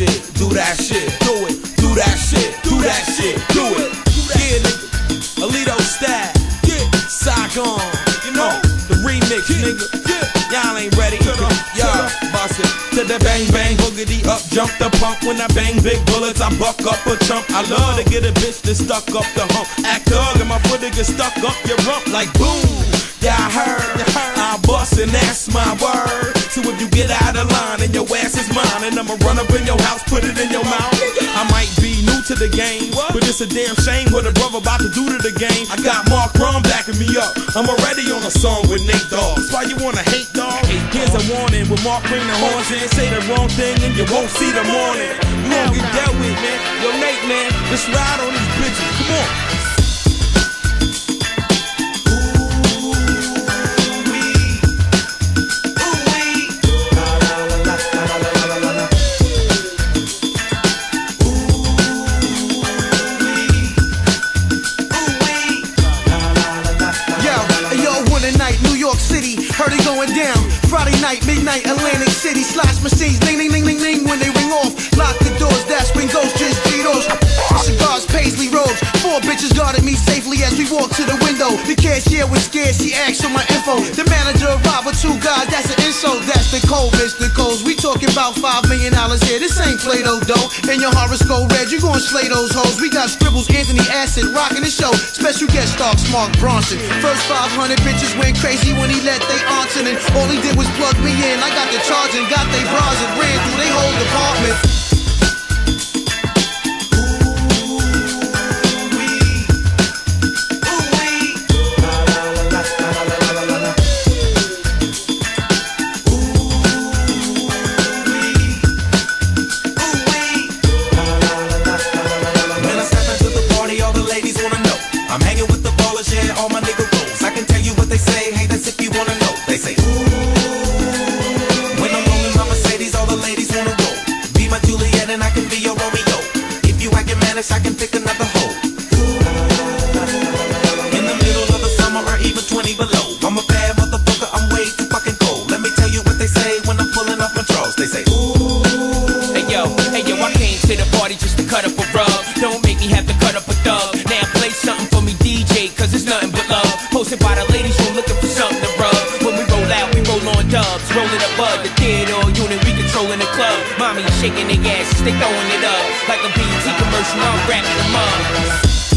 shit, do that shit, do it, do that shit, do that shit, do it. Yeah, nigga, Alito style, yeah, Saigon, you know, the remix, nigga. Y'all ain't ready, y'all bust it to the bang bang boogity up, jump the pump. When I bang big bullets, I buck up a chump. I love to get a bitch that stuck up the hump. Act thug and my foot get stuck up your rump like boom. Yeah, I heard, I bust and that's my word. So if you get out of line and your ass is mine, and I'ma run up in your house, put it in your mouth. I might be new to the game, but it's a damn shame what a brother about to do to the game. I got Mark Ron backing me up. I'm already on a song with Nate Dogg. That's why you wanna hate, dog? Here's a warning, with Mark bring the horns in, say the wrong thing and you won't see the morning. You won't get dealt with, man. Yo, Nate, man, let's ride on these bitches. Come on. Heard it going down Friday night, midnight, Atlantic City. Slash machines, ding, ding, ding, ding, ding. When they ring off, lock the doors, dash when ghosts, just Cheetos. Cigars, paisley robes. 4 bitches guarded me safely as we walked to the window. The cashier was scared, she asked for my info. The manager arrived with 2 guys, that's an insult. That's the cold, bitch, the codes. We talking about $5 million here. This ain't Play-Doh, though. And your horoscope red, you gon' slay those hoes. We got scribbles, Anthony Acid, rocking the show. Special guest star, Mark Bronson. First 500 bitches went crazy when he let they aunts in, and all he did was plug me in. I got the charge and got they bras and ran through they whole department. When I step into the party, all the ladies wanna know. I'm hanging with the ballers, yeah, all my nigga rolls. I can tell you what they say, hey, that's if you wanna know. They say, ooh. When I'm rolling my Mercedes, all the ladies wanna roll. Be my Juliet and I can be your Romeo. If you acting mannish, I can pick another hoe. In the middle of the summer or even 20 below, I'm a bad motherfucker, I'm way too fucking cold. Let me tell you what they say when I'm pulling off my drawers. They say, ooh. Hey yo, I came to the party just to cut up a rug. Don't make me have to cut up a thug. Now play something for me, DJ, cause it's nothing but love. Posted by the ladies who looking for something to rub. When we roll out, we roll on dubs. Rolling a bud, the theater unit, we controlling the club. Mommy shaking their asses, they throwing it up. Like a BET commercial, I'm wrapping them up.